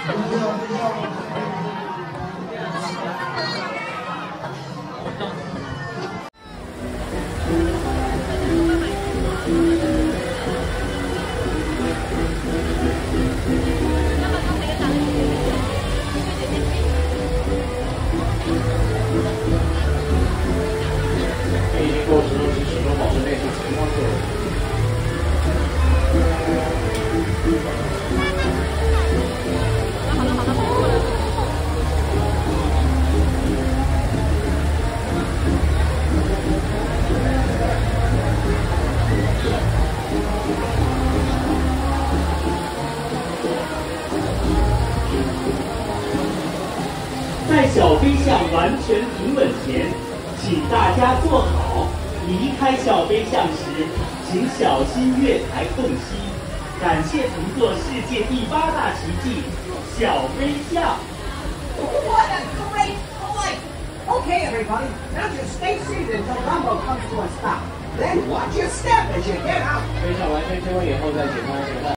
过时时始终保持内部情况作用。 在小飞象完全平稳前，请大家坐好。离开小飞象时，请小心月台缝隙。感谢乘坐世界第8大奇迹——小飞象。 What a great flight! Okay, everybody, now just stay seated until Dumbo comes to a stop. Then watch your step as you get out. 飞上完成升空以后再解开